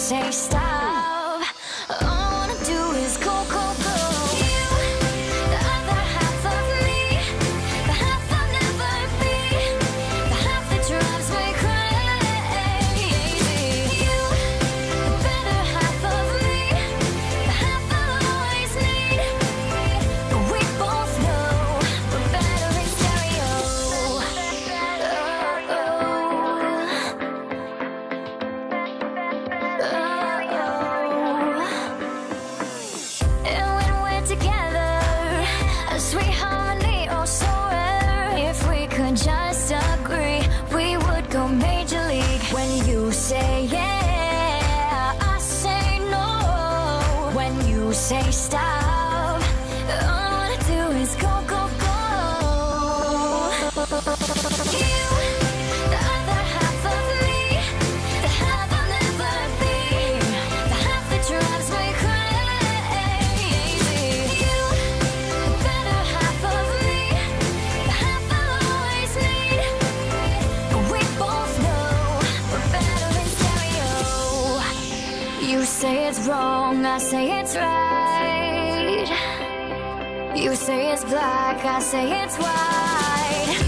say stop, all I wanna do is go, go, go. You, the other half of me, the half I'll never be, the half that drives me crazy. You, the better half of me, the half I'll always need. We both know we're better in stereo. And when we're together, a sweet harmony, oh so rare. If we could just agree, we would go major league. When you say yeah, I say no. When you say stop, all I wanna do is go, go, go. You, the other half of me, the half I'll never be, the half that drives me crazy. You, the better half of me, the half I'll always need. We both know we're better in stereo. You say it's wrong, I say it's right. You say it's black, I say it's white.